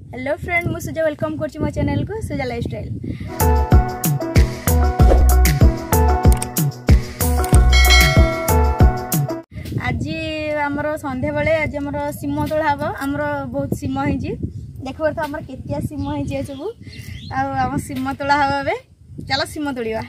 Hello friend मु सुजा welcome करछि मो चैनल को सुजा लाइफस्टाइल। आज आमर संध्या बेले आज आमर सीम तोड़ा हम आमर बहुत सीम होइछि देखो तो आमर केतिया सीम होइछि सब आम सीम तोड़ा हम ए चलो सीम तोड़िया।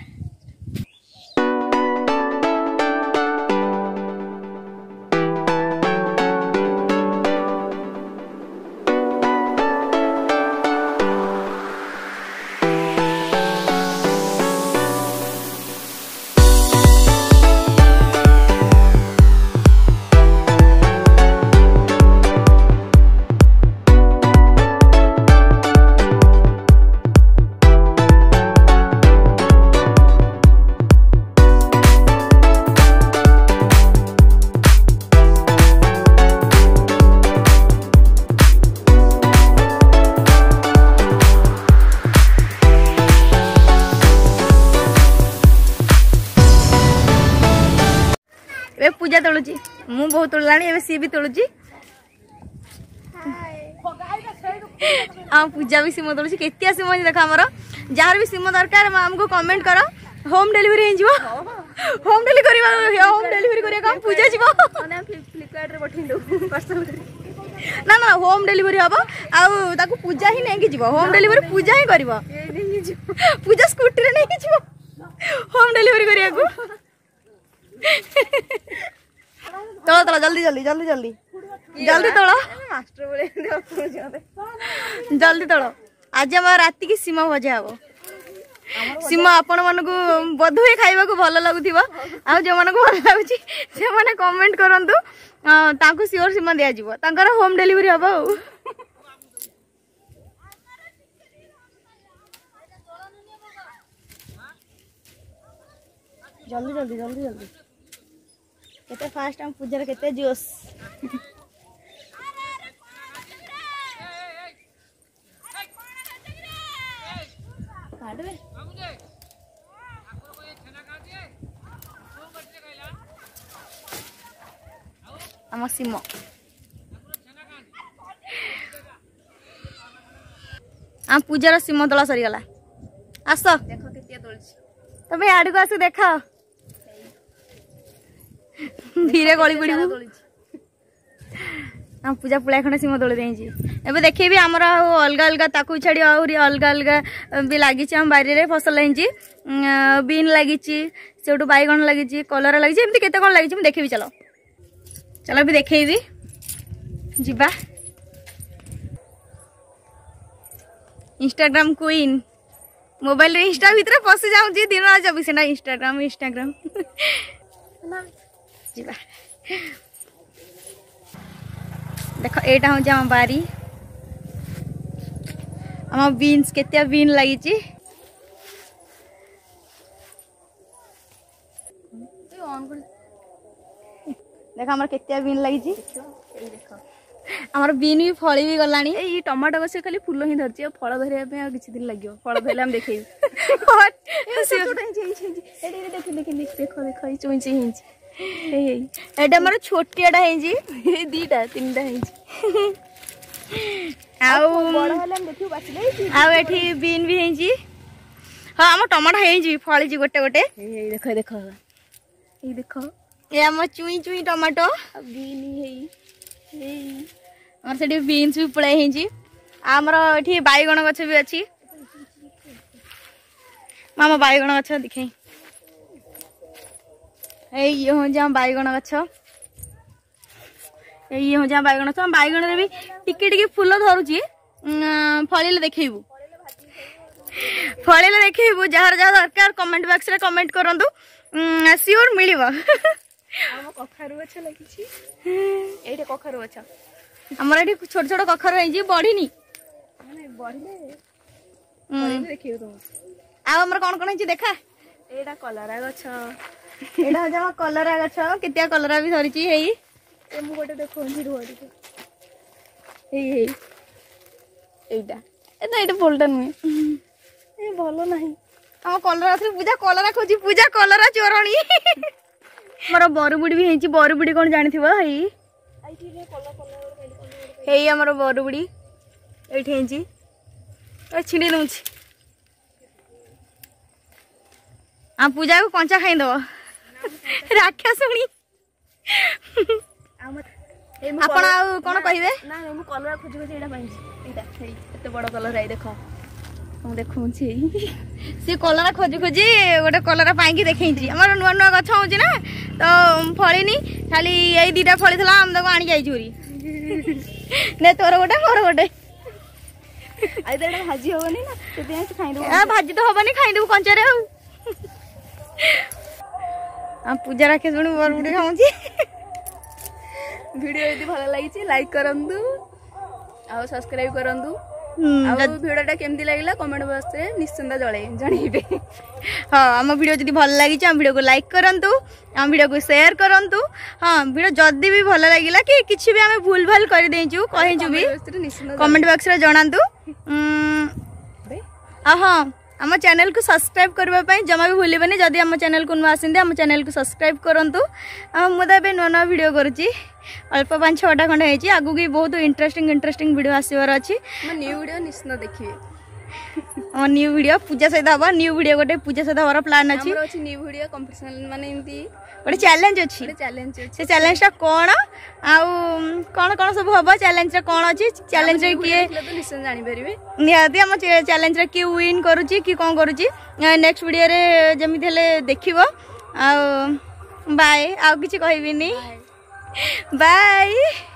ए पूजा तोलुची मु बहुत तोलाणी ए सी भी तोलुची पूजा भी सीम तोलुची केतिया सीम देखो हमर जार भी सीम दरकार हमको कमेंट करो होम डिलीवरी हो जिवो होम डिलीवरी करिया काम पूजा जिवो ना फ्लिपकार्ट रे पठिलो पार्सल ना ना होम डिलीवरी हबो आ ताको पूजा ही नहीं जिवो होम डिलीवरी पूजा ही करबो पूजा स्कूटी रे नहीं जिवो होम डिलीवरी करिया को तोलो तोलो जल्दी जल्दी जल्दी जल्दी जल्दी तोलो मास्टर बोले जल्दी तोलो। आज हम राति की सीम भजा हम सीम आपण मन को बधुए खाइबा को भल लागुथिबो आ जो मन को भल लागुची से माने कमेंट करंतु ताको सियोर सीम दिया जिवो तांकर होम डिलीवरी हबो। जल्दी जल्दी जल्दी जल्दी केते फास्ट हम पूजा केते जोश आम सीम आम पूजार सीम तोला सरीगला आस देख केतिया तोलछि तबे आडू को आस देख धीरे गली पड़ी हम पूजा पुला खंड सीम तोड़ देजी एबे देखेबी हमर अलग अलग ताकू छाड़ी आउरी अलग अलग भी लागी हम बारी रे फसल लागी बीन लागी सेठू बैगन लागी कलरा लागी एमती केते कोन लागी देखेबी चलो चलो भी देखेबी जिबा इंस्टाग्राम क्वीन मोबाइल रे इंस्टा भीतर पसी जाऊँ दिन रात 24 घंटा इंस्टाग्राम इंस्टाग्राम जिबा देख एटा हूँ आम बारी आम बीन्स केतिया बीन लगी देख आम केतिया बीन लगी आमर बीन भी फली भी गलानी ये टमाटो गछ खाली फूल ही धरती फल धरिया किसी दिन लगे फल धरले हम देखे देख देख चुईची एटा मोर छोटियाटा हेजी दीटा तीनटा हेजी आउ बड़ हले हम देखियो बाछले आउ एठी बीन भी हेजी हां हम टमाटो हेजी फली जी गोटे गोटे ए देख देख ए देख ए हम चुई चुई टमाटो बीन हेई ए और सेठी बीन्स भी पळे हेजी हमर एठी बैगण गछ भी अछि मामा बैगण गछ दिखाई ये हो जा बैगण गछ ये हो जा बैगण गछ बैगण रे भी टिके टिके फूल धरुची फळिले देखैबू जहार जहार दरकार कमेंट बॉक्स रे कमेंट करंतु सियोर मिलिबो हम कखारु गछ लागिछि एटे कखारु गछ हमर एटी छोट छोट कखारु हेजी बढ़िनी माने बढ़िले देखियो तो आ हमर कोन कोन हेजी देखा एटा कलरा गछ एटा जमा कलरा गछ केतिया कलरा भी धरिची हेई ए मु गोटे देखो हिरुवाडी हेई हेई एटा एटा एटा बोलटा नुए ए भलो नाही हम कलरा थी पूजा कलरा खोजी पूजा कलरा चोरणी मोर बरुबुडी भी हेची बरुबुडी कोन जानि थिबो हेई हेई हमर बरुबुडी ये छिड़ी दूँ आ पूजा को कंचा खाईदब राक्षसुणी आपण आ कौन कहे ना मु कलर खोज खोज एटा पाइछि एटा एते बड़ कलर आई देख मु देखु सी कलर खोजी खोजी गोटे कलर पाई देखी आम नुआ नुआ गछ हो ना तो फड़ी खाली यही दीटा फड़ी था आम तक आनी जारी ने तोर गोटे मोर गोटे भाजी हेनी ना खाई भाजी तो हेनी खाईदेबू कंचारे आ पूजा राखे शुणी बर बुढ़ी खाऊँ वीडियो यदि भल लगी लाइक करंतु आ सब्सक्राइब करंतु वीडियोटा केमती लगिला कमेंट बॉक्स रे निश्चिंत जणैबे हाँ आम वीडियो जदि भल लगी आम वीडियो को लाइक करंतु आम वीडियो को शेयर करंतु हाँ वीडियो जदि भी भल लगिला कि किछि भी आम भूल भाल कर देजु कहिजु भी कमेंट बॉक्स रे जणांतु हाँ आम चैनल को सब्सक्राइब करने जमा भी भूलबे जदि आम चैनल को नुआ आसते आम चैनल को सब्सक्राइब करूँ मुझे नुआ नुआ वीडियो करुँची अल्प 5-6टा खंडे होती आगू की बहुत इंटरेस्टिंग वीडियो आसबार अच्छी न्यू वीडियो निश्चित देखिए न्यू वीडियो पूजा सहित हम न्यू वीडियो गोटे पूजा सहित हमारा प्लान अच्छी न्यू वीडियो कंपटीशन माने एमती गोटे चैलेंज अच्छी से चैलेंज कौन आउ कौन कौन सब हम चैलेंज कौन अच्छी चैलेंज किए निश्चय जानी परिबे निहाती आम चैलेंज किए विन करुच्ची कि कौन करुच्ची नेक्स्ट वीडियो रे जमिति हेले देखिबो आ बाय आ किछि कहबिनी बाय।